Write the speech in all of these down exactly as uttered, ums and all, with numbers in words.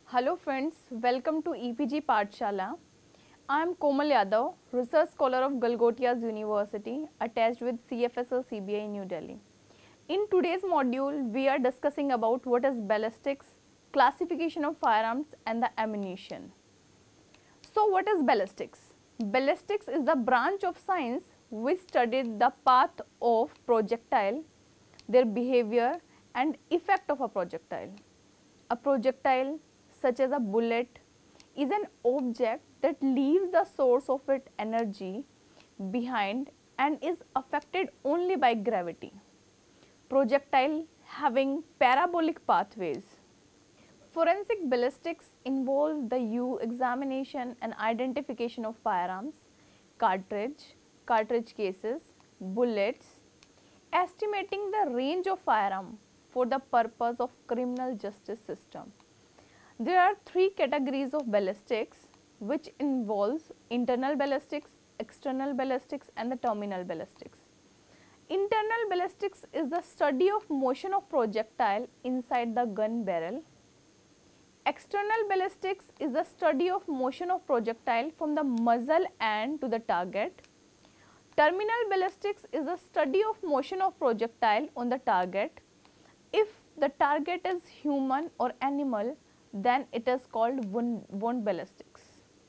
Hello friends, welcome to E P G Pathshala. I am Komal Yadav, research scholar of Galgotias University attached with C F S O C B I New Delhi. In today's module, we are discussing about what is ballistics, classification of firearms and the ammunition. So what is ballistics? Ballistics is the branch of science which studied the path of projectile, their behavior and effect of a projectile. A projectile such as a bullet is an object that leaves the source of its energy behind and is affected only by gravity. Projectile having parabolic pathways. Forensic ballistics involve the use, examination and identification of firearms, cartridge, cartridge cases, bullets, estimating the range of firearm for the purpose of criminal justice system. There are three categories of ballistics which involves internal ballistics, external ballistics and the terminal ballistics. Internal ballistics is the study of motion of projectile inside the gun barrel. External ballistics is the study of motion of projectile from the muzzle end to the target. Terminal ballistics is the study of motion of projectile on the target. If the target is human or animal, then it is called wound, wound ballistics.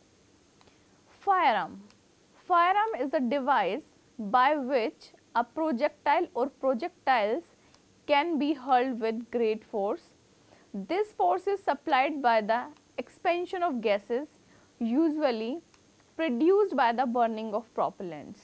Firearm. Firearm is a device by which a projectile or projectiles can be hurled with great force. This force is supplied by the expansion of gases, usually produced by the burning of propellants.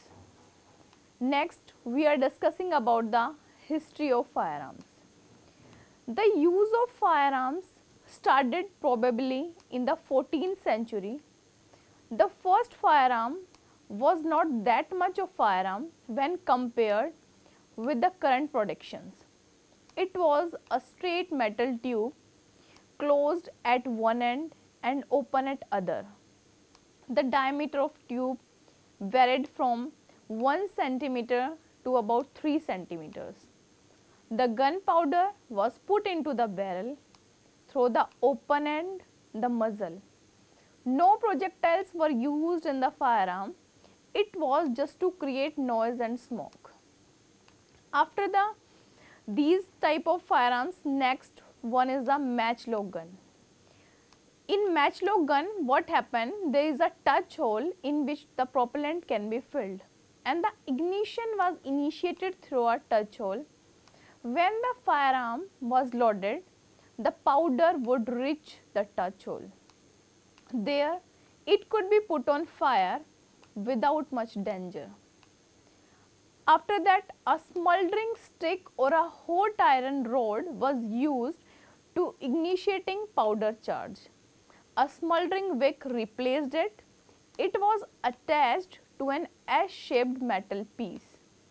Next, we are discussing about the history of firearms. The use of firearms started probably in the fourteenth century. The first firearm was not that much of firearm when compared with the current productions. It was a straight metal tube closed at one end and open at other. The diameter of tube varied from one centimeter to about three centimeters. The gunpowder was put into the barrel through the open end, the muzzle. No projectiles were used in the firearm. It was just to create noise and smoke. After the these type of firearms, next one is the matchlock gun. In matchlock gun, what happened? There is a touch hole in which the propellant can be filled, and the ignition was initiated through a touch hole. When the firearm was loaded, the powder would reach the touch hole. There, it could be put on fire without much danger. After that, a smoldering stick or a hot iron rod was used to initiating powder charge. A smoldering wick replaced it. It was attached to an S-shaped metal piece.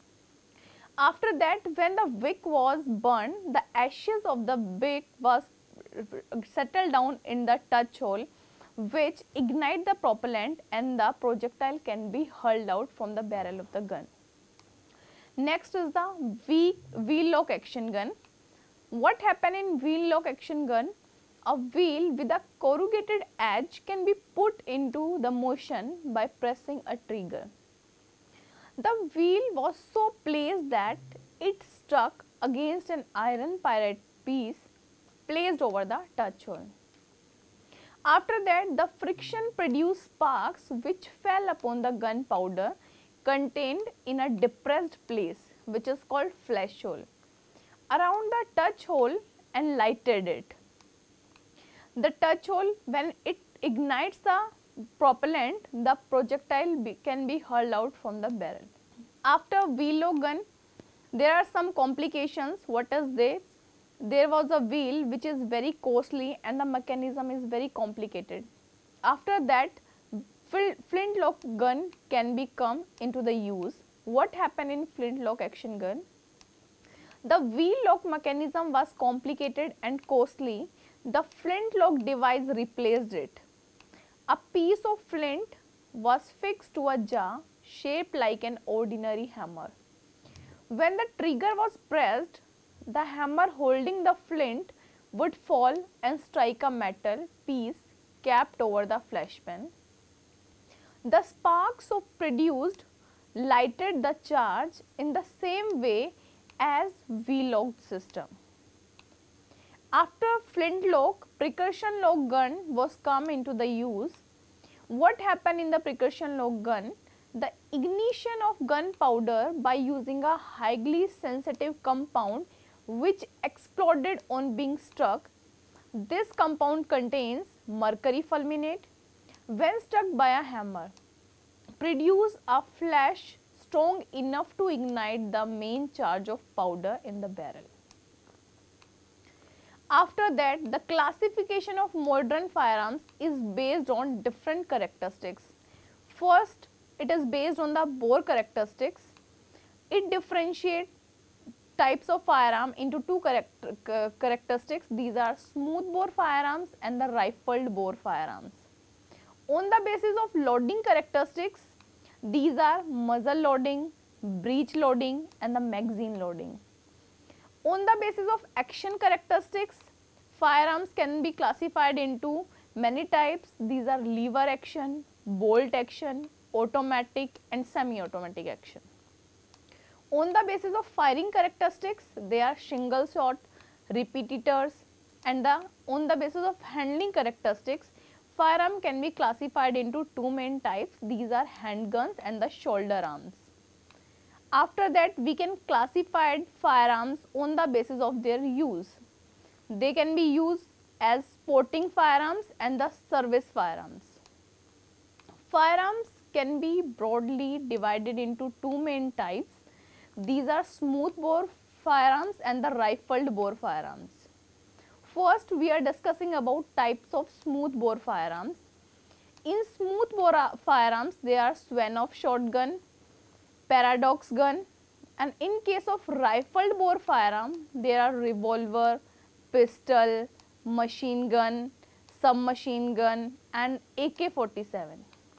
After that, when the wick was burned, the ashes of the wick was settled down in the touch hole, which ignite the propellant and the projectile can be hurled out from the barrel of the gun. Next is the wheel lock action gun. What happens in wheel lock action gun? A wheel with a corrugated edge can be put into the motion by pressing a trigger. The wheel was so placed that it struck against an iron pyrite piece placed over the touch hole. After that, the friction produced sparks which fell upon the gunpowder contained in a depressed place, which is called flash hole, around the touch hole and lighted it. The touch hole, when it ignites the propellant, the projectile be, can be hurled out from the barrel. After wheel lock gun, there are some complications. What is this? There was a wheel which is very costly and the mechanism is very complicated. After that, flintlock gun can be come into the use. What happened in flintlock action gun? The wheel lock mechanism was complicated and costly. The flintlock device replaced it. A piece of flint was fixed to a jaw shaped like an ordinary hammer. When the trigger was pressed, the hammer holding the flint would fall and strike a metal piece capped over the flashpan. The sparks so produced lighted the charge in the same way as V-locked system. After flintlock, percussion lock gun was come into the use. What happened in the percussion lock gun? The ignition of gunpowder by using a highly sensitive compound which exploded on being struck. This compound contains mercury fulminate. When struck by a hammer, produce a flash strong enough to ignite the main charge of powder in the barrel. After that, the classification of modern firearms is based on different characteristics. First, it is based on the bore characteristics. It differentiates types of firearm into two character, characteristics. These are smooth bore firearms and the rifled bore firearms. On the basis of loading characteristics, these are muzzle loading, breech loading and the magazine loading. On the basis of action characteristics, firearms can be classified into many types. These are lever action, bolt action, automatic and semi-automatic action. On the basis of firing characteristics, they are single shot, repeaters, and the on the basis of handling characteristics, firearm can be classified into two main types. These are handguns and the shoulder arms. After that, we can classify firearms on the basis of their use. They can be used as sporting firearms and the service firearms. Firearms can be broadly divided into two main types. These are smooth bore firearms and the rifled bore firearms. First, we are discussing about types of smooth bore firearms. In smooth bore firearms, there are Swan-Off shotgun, paradox gun, and in case of rifled bore firearm, there are revolver, pistol, machine gun, submachine gun and A K forty-seven.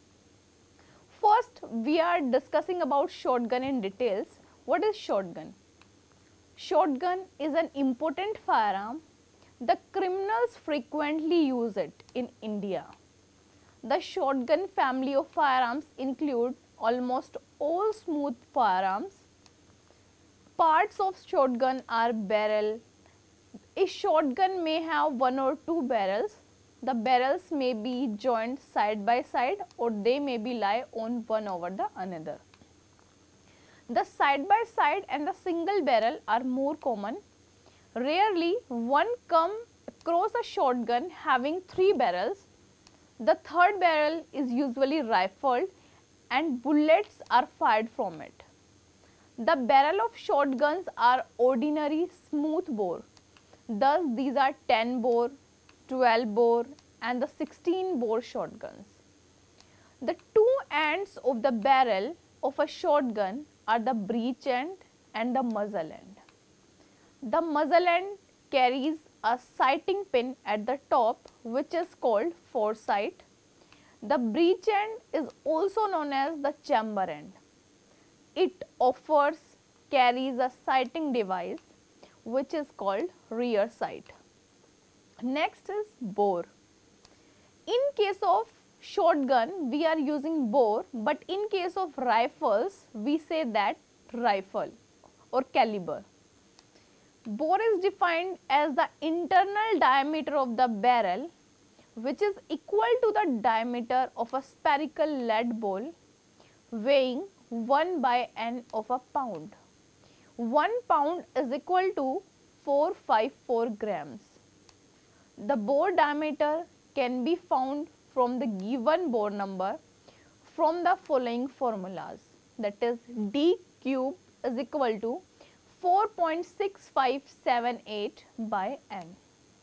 First, we are discussing about shotgun in details. What is shotgun? Shotgun is an important firearm. The criminals frequently use it in India. The shotgun family of firearms include almost all smooth firearms. Parts of shotgun are barrel. A shotgun may have one or two barrels. The barrels may be joined side by side or they may be lie on one over the another. The side by side and the single barrel are more common. Rarely one come across a shotgun having three barrels. The third barrel is usually rifled and bullets are fired from it. The barrel of shotguns are ordinary smooth bore. Thus, these are ten bore, twelve bore and the sixteen bore shotguns. The two ends of the barrel of a shotgun are the breech end and the muzzle end. The muzzle end carries a sighting pin at the top which is called foresight. The breech end is also known as the chamber end. It offers carries a sighting device which is called rear sight. Next is bore. In case of shotgun, we are using bore, but in case of rifles, we say that rifle or caliber. Bore is defined as the internal diameter of the barrel which is equal to the diameter of a spherical lead ball weighing one by n of a pound. one pound is equal to four hundred fifty-four grams. The bore diameter can be found from the given bore number from the following formulas, that is d cube is equal to four point six five seven eight by n.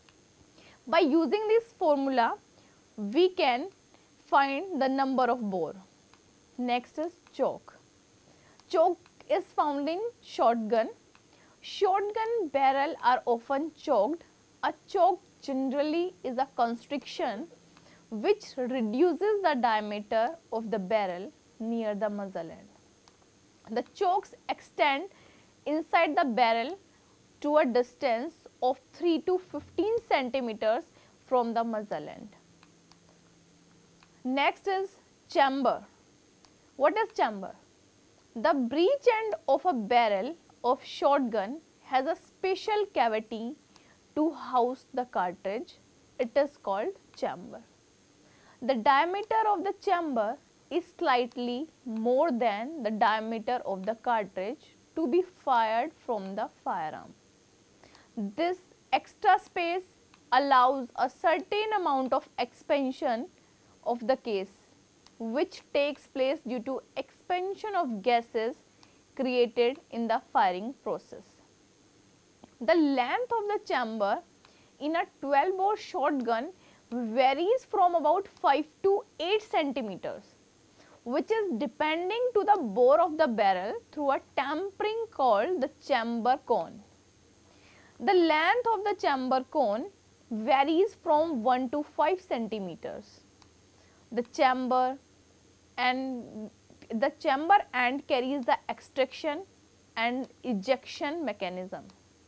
By using this formula, we can find the number of bore. Next is choke. Choke is found in shotgun. Shotgun barrel are often choked. A choke generally is a constriction which reduces the diameter of the barrel near the muzzle end. The chokes extend inside the barrel to a distance of three to fifteen centimeters from the muzzle end. Next is chamber. What is chamber? The breech end of a barrel of shotgun has a special cavity to house the cartridge. It is called chamber. The diameter of the chamber is slightly more than the diameter of the cartridge to be fired from the firearm. This extra space allows a certain amount of expansion of the case, which takes place due to expansion of gases created in the firing process. The length of the chamber in a twelve bore shotgun varies from about five to eight centimeters, which is depending to the bore of the barrel through a tampering called the chamber cone. The length of the chamber cone varies from one to five centimeters. The chamber and the chamber end carries the extraction and ejection mechanism.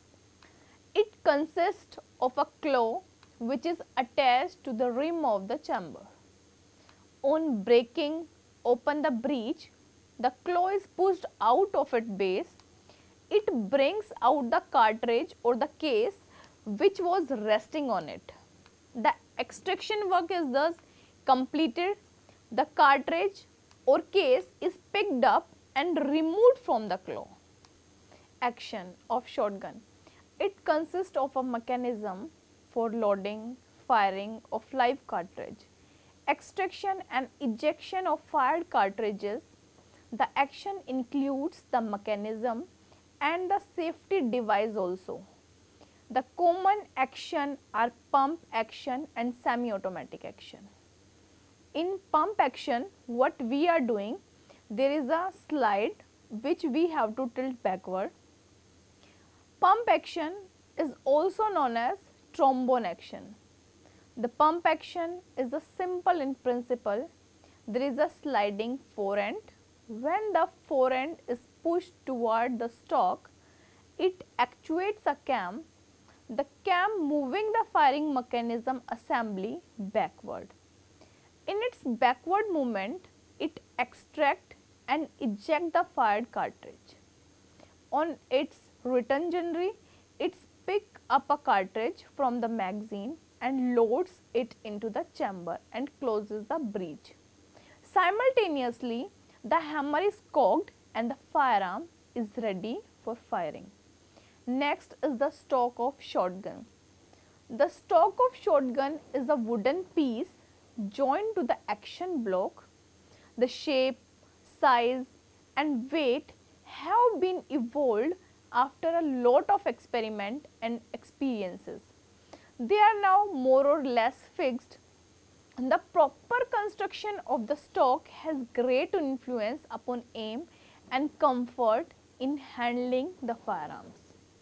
It consists of a claw which is attached to the rim of the chamber. On breaking open the breech, the claw is pushed out of its base. It brings out the cartridge or the case which was resting on it. The extraction work is thus completed. The cartridge or case is picked up and removed from the claw. Action of shotgun. It consists of a mechanism for loading, firing of live cartridge, extraction and ejection of fired cartridges. The action includes the mechanism and the safety device also. The common action are pump action and semi-automatic action. In pump action, what we are doing, there is a slide which we have to tilt backward. Pump action is also known as trombone action. The pump action is a simple in principle. There is a sliding forend. When the forend is pushed toward the stock, it actuates a cam, the cam moving the firing mechanism assembly backward. In its backward movement, it extract and eject the fired cartridge. On its return journey, it picks up a cartridge from the magazine and loads it into the chamber and closes the breech. Simultaneously, the hammer is cocked and the firearm is ready for firing. Next is the stock of shotgun. The stock of shotgun is a wooden piece joined to the action block. The shape, size and weight have been evolved after a lot of experiment and experiences. They are now more or less fixed. The proper construction of the stock has great influence upon aim and comfort in handling the firearms.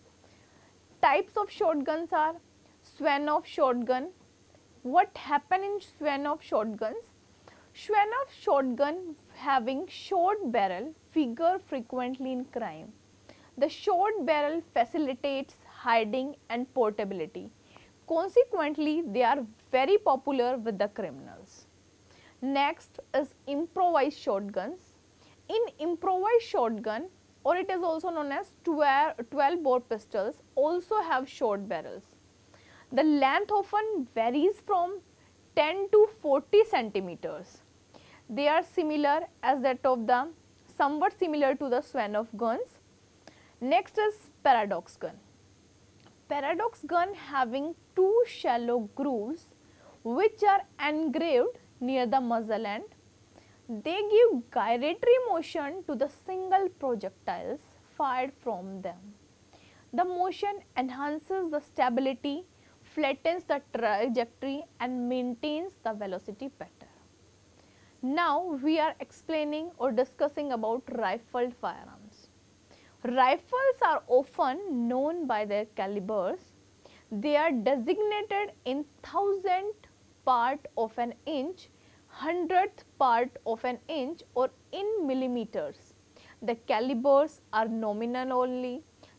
Types of shotguns are Swanov shotgun. What happen in Swanov shotguns? Swanov shotgun having short barrel figure frequently in crime. The short barrel facilitates hiding and portability. Consequently, they are very popular with the criminals. Next is improvised shotguns. In improvised shotgun, or it is also known as twelve bore pistols, also have short barrels. The length often varies from ten to forty centimeters. They are similar as that of the, somewhat similar to the Swanov guns. Next is paradox gun. Paradox gun having two shallow grooves which are engraved near the muzzle end. They give gyratory motion to the single projectiles fired from them. The motion enhances the stability, flattens the trajectory and maintains the velocity better. Now we are explaining or discussing about rifled firearms. Rifles are often known by their calibers. They are designated in thousandth part of an inch, hundredth part of an inch or in millimeters. The calibers are nominal only.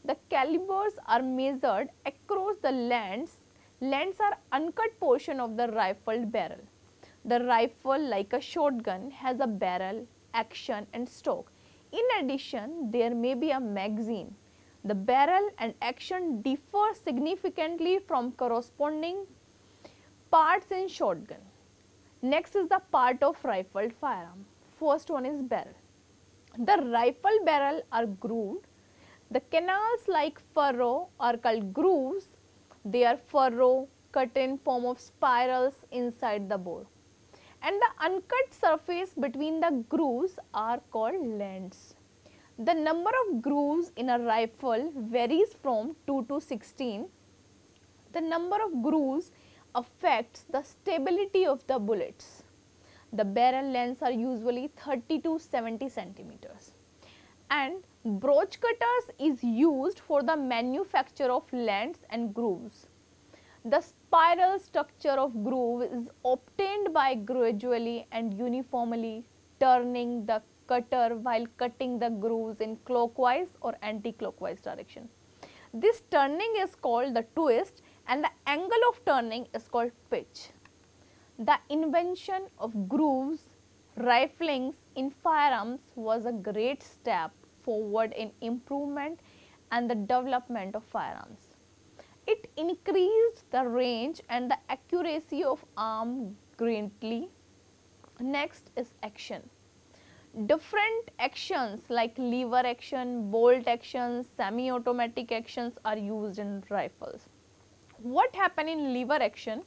The calibers are measured across the lands. Lands are uncut portion of the rifled barrel. The rifle, like a shotgun, has a barrel, action and stock. In addition, there may be a magazine. The barrel and action differ significantly from corresponding parts in shotgun. Next is the part of rifled firearm. First one is barrel. The rifle barrel are grooved. The canals like furrow are called grooves. They are furrow cut in form of spirals inside the bore. And the uncut surface between the grooves are called lands. The number of grooves in a rifle varies from two to sixteen. The number of grooves affects the stability of the bullets. The barrel lengths are usually thirty to seventy centimeters. And broach cutters is used for the manufacture of lands and grooves. The spiral structure of groove is obtained by gradually and uniformly turning the cutter while cutting the grooves in clockwise or anti-clockwise direction. This turning is called the twist and the angle of turning is called pitch. The invention of grooves riflings in firearms was a great step forward in improvement and the development of firearms. It increased the range and the accuracy of arm greatly. Next is action. Different actions like lever action, bolt actions, semi-automatic actions are used in rifles. What happens in lever action?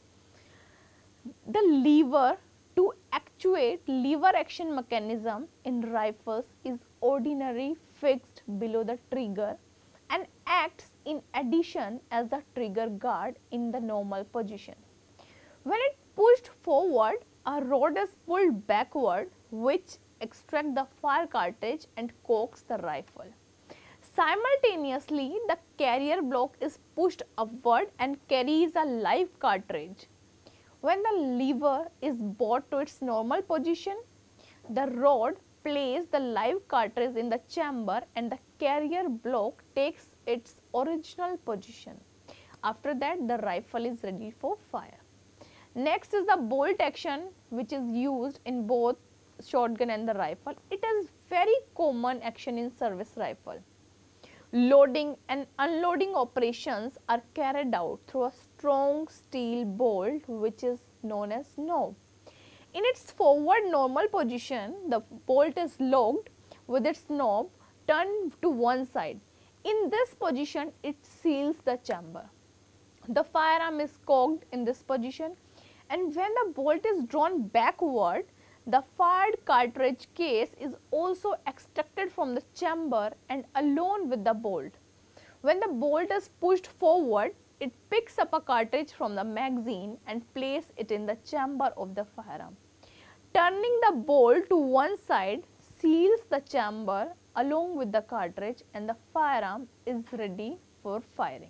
The lever to actuate lever action mechanism in rifles is ordinarily fixed below the trigger and acts in addition as the trigger guard in the normal position. When it pushed forward, a rod is pulled backward which extracts the fire cartridge and cocks the rifle. Simultaneously, the carrier block is pushed upward and carries a live cartridge. When the lever is brought to its normal position, the rod places the live cartridge in the chamber and the carrier block takes its original position. After that, the rifle is ready for fire. Next is the bolt action, which is used in both shotgun and the rifle. It is very common action in service rifle. Loading and unloading operations are carried out through a strong steel bolt which is known as knob. In its forward normal position, the bolt is locked with its knob turned to one side. In this position, it seals the chamber. The firearm is cocked in this position, and when the bolt is drawn backward, the fired cartridge case is also extracted from the chamber and along with the bolt. When the bolt is pushed forward, it picks up a cartridge from the magazine and places it in the chamber of the firearm. Turning the bolt to one side seals the chamber along with the cartridge and the firearm is ready for firing.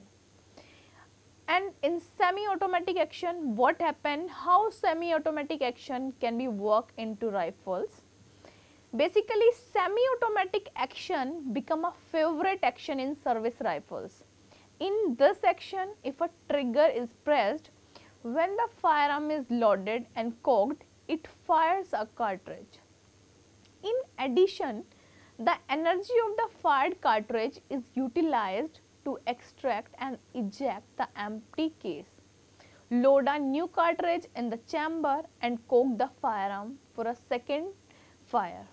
And in semi-automatic action, what happened? How semi-automatic action can be worked into rifles? Basically, semi-automatic action become a favorite action in service rifles. In this action, if a trigger is pressed, when the firearm is loaded and cocked, it fires a cartridge. In addition, the energy of the fired cartridge is utilized to extract and eject the empty case, load a new cartridge in the chamber and cock the firearm for a second fire.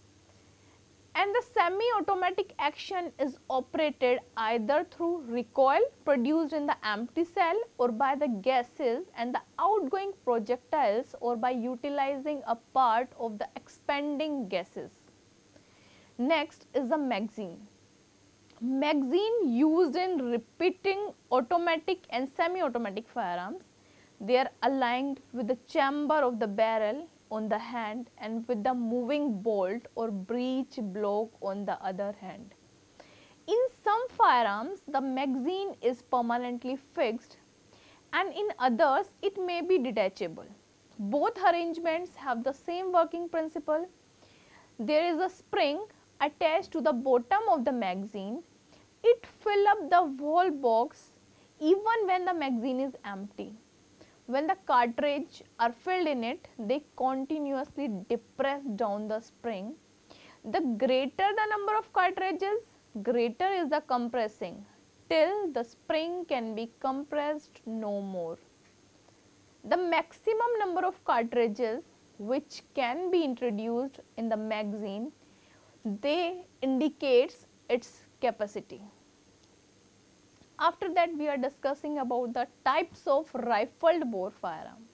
And the semi-automatic action is operated either through recoil produced in the empty cell or by the gases and the outgoing projectiles or by utilizing a part of the expanding gases. Next is the magazine. Magazine used in repeating automatic and semi-automatic firearms. They are aligned with the chamber of the barrel on the hand and with the moving bolt or breech block on the other hand. In some firearms, the magazine is permanently fixed and in others it may be detachable. Both arrangements have the same working principle. There is a spring attached to the bottom of the magazine. it fill up the whole box even when the magazine is empty. When the cartridge are filled in it, they continuously depress down the spring. The greater the number of cartridges, greater is the compressing, till the spring can be compressed no more. The maximum number of cartridges which can be introduced in the magazine, they indicates its capacity. After that, we are discussing about the types of rifled bore firearm.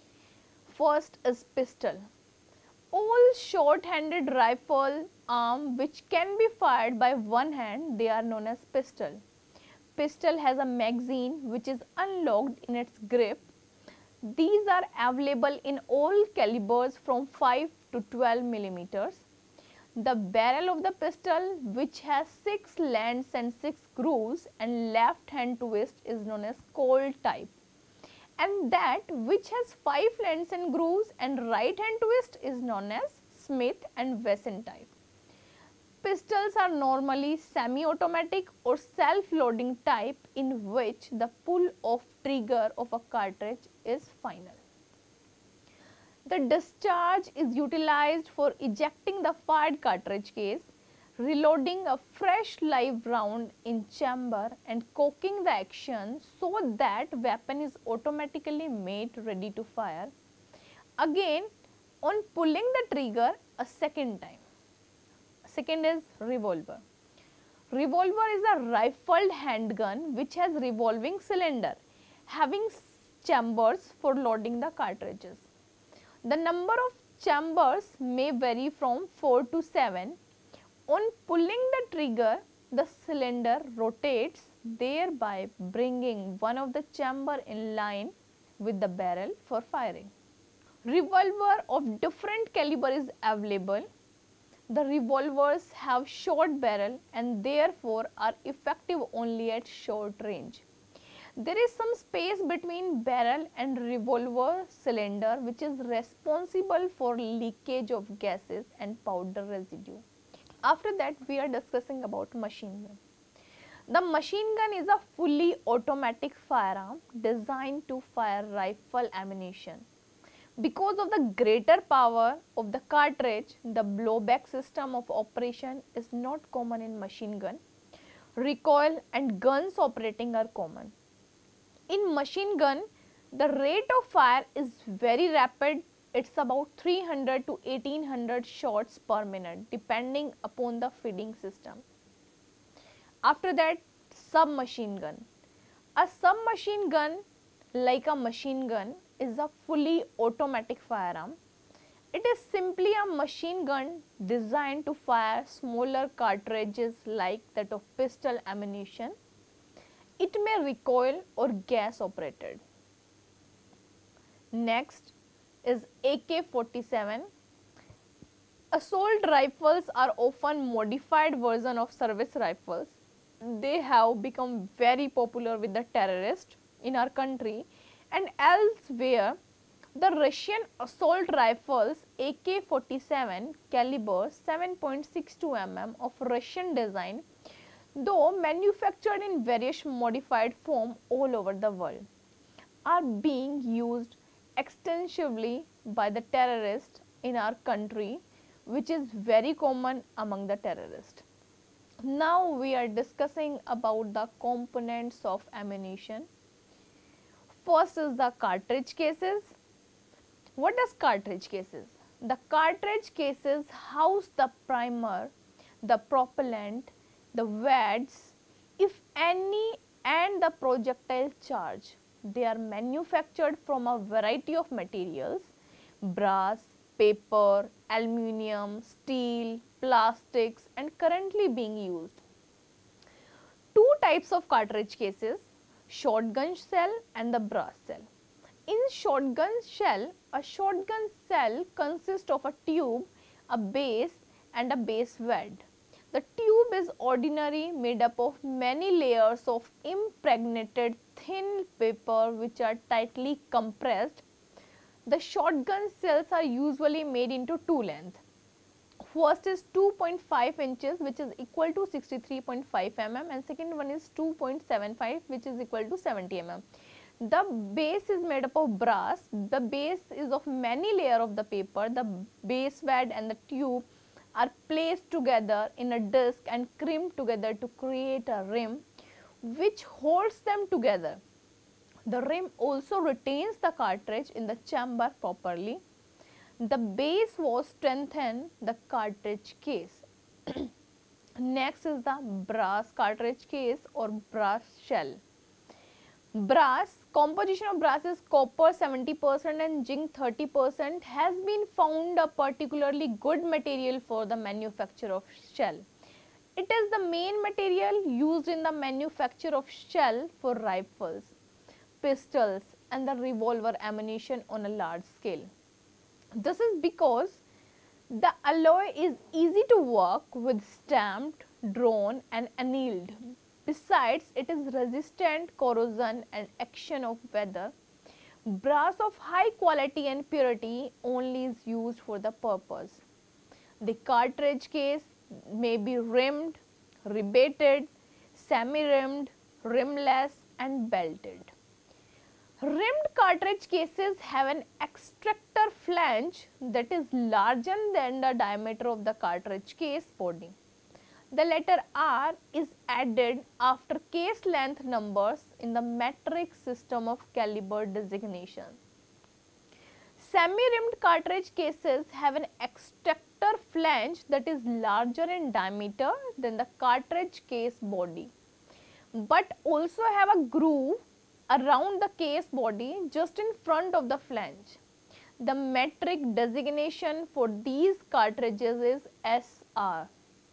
First is pistol. All short-handed rifle arm which can be fired by one hand, they are known as pistol. Pistol has a magazine which is unlocked in its grip. These are available in all calibers from five to twelve millimeters. The barrel of the pistol, which has six lands and six grooves and left hand twist, is known as Colt type, and that which has five lands and grooves and right hand twist is known as Smith and Wesson type. Pistols are normally semi-automatic or self-loading type, in which the pull-off trigger of a cartridge is final. The discharge is utilized for ejecting the fired cartridge case, reloading a fresh live round in chamber and cocking the action so that weapon is automatically made ready to fire. Again, on pulling the trigger a second time. Second is revolver. Revolver is a rifled handgun which has revolving cylinder having chambers for loading the cartridges. The number of chambers may vary from four to seven. On pulling the trigger, the cylinder rotates, thereby bringing one of the chamber in line with the barrel for firing. Revolver of different caliber is available. The revolvers have short barrel and therefore are effective only at short range. There is some space between barrel and revolver cylinder which is responsible for leakage of gases and powder residue. After that, we are discussing about machine gun. The machine gun is a fully automatic firearm designed to fire rifle ammunition. Because of the greater power of the cartridge, the blowback system of operation is not common in machine gun. Recoil and guns operating are common. In machine gun, the rate of fire is very rapid. It's about three hundred to eighteen hundred shots per minute depending upon the feeding system. After that, submachine gun. A submachine gun, like a machine gun, is a fully automatic firearm. It is simply a machine gun designed to fire smaller cartridges like that of pistol ammunition. It may recoil or gas operated. Next is A K forty-seven. Assault rifles are often modified version of service rifles. They have become very popular with the terrorists in our country and elsewhere. The Russian assault rifles A K forty-seven caliber seven point six two millimeters of Russian design, though manufactured in various modified form all over the world, are being used extensively by the terrorists in our country, which is very common among the terrorists. Now we are discussing about the components of ammunition. First is the cartridge cases. What does cartridge cases? The cartridge cases house the primer, the propellant, the wads, if any, and the projectile charge. They are manufactured from a variety of materials: brass, paper, aluminium, steel, plastics, and currently being used. Two types of cartridge cases: shotgun shell and the brass shell. In shotgun shell, a shotgun shell consists of a tube, a base, and a base wad. The tube is ordinarily made up of many layers of impregnated thin paper which are tightly compressed. The shotgun shells are usually made into two lengths. First is two point five inches, which is equal to sixty-three point five millimeters, and second one is two point seven five, which is equal to seventy millimeters. The base is made up of brass. The base is of many layers of the paper. The base wad and the tube are placed together in a disc and crimped together to create a rim which holds them together. The rim also retains the cartridge in the chamber properly. The base was strengthened the cartridge case. Next is the brass cartridge case or brass shell. Brass, composition of brass is copper seventy percent and zinc thirty percent, has been found a particularly good material for the manufacture of shell. It is the main material used in the manufacture of shell for rifles, pistols and the revolver ammunition on a large scale. This is because the alloy is easy to work with, stamped, drawn and annealed. Besides, it is resistant corrosion and action of weather. Brass of high quality and purity only is used for the purpose. The cartridge case may be rimmed, rebated, semi-rimmed, rimless and belted. Rimmed cartridge cases have an extractor flange that is larger than the diameter of the cartridge case body. The letter R is added after case length numbers in the metric system of caliber designation. Semi-rimmed cartridge cases have an extractor flange that is larger in diameter than the cartridge case body, but also have a groove around the case body just in front of the flange. The metric designation for these cartridges is S R.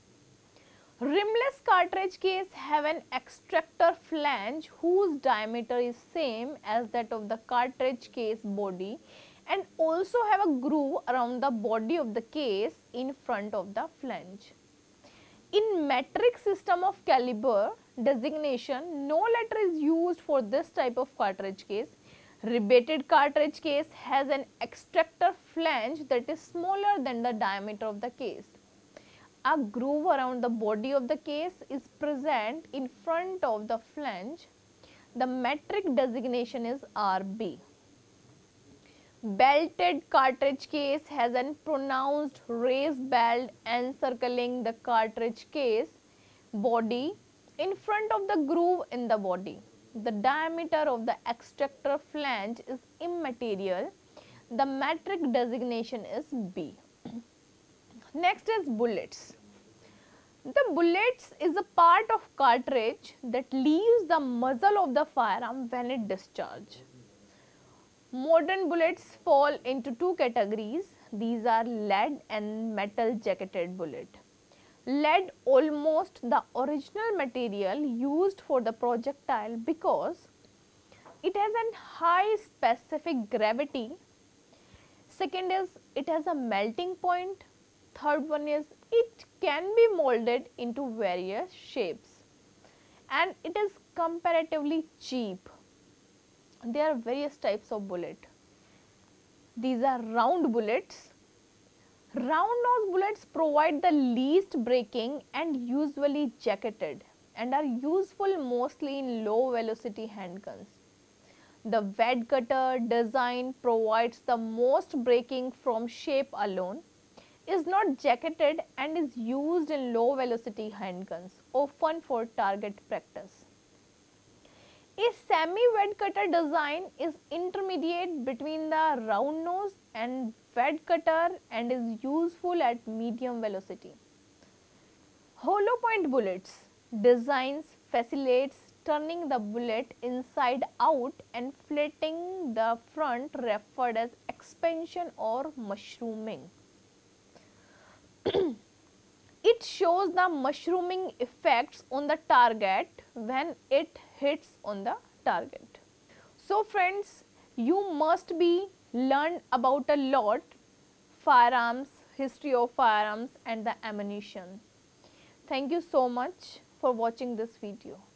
Rimless cartridge case have an extractor flange whose diameter is same as that of the cartridge case body and also have a groove around the body of the case in front of the flange. In metric system of caliber designation, no letter is used for this type of cartridge case. Rebated cartridge case has an extractor flange that is smaller than the diameter of the case. A groove around the body of the case is present in front of the flange. The metric designation is R B. Belted cartridge case has a pronounced raised belt encircling the cartridge case body in front of the groove in the body. The diameter of the extractor flange is immaterial. The metric designation is B. Next is bullets. The bullets is a part of cartridge that leaves the muzzle of the firearm when it discharges. Modern bullets fall into two categories. These are lead and metal jacketed bullet. Lead almost the original material used for the projectile because it has a high specific gravity. Second is it has a melting point. Third one is it can be molded into various shapes and it is comparatively cheap. There are various types of bullet. These are round bullets. Round nose bullets provide the least braking and usually jacketed and are useful mostly in low velocity handguns. The wad cutter design provides the most braking from shape alone, is not jacketed and is used in low velocity handguns, often for target practice. A semi-wad cutter design is intermediate between the round nose and wad cutter and is useful at medium velocity. Hollow point bullets designs facilitates turning the bullet inside out and flattening the front, referred as expansion or mushrooming. It shows the mushrooming effects on the target when it hits on the target. So friends, you must be learned about a lot firearms, history of firearms and the ammunition. Thank you so much for watching this video.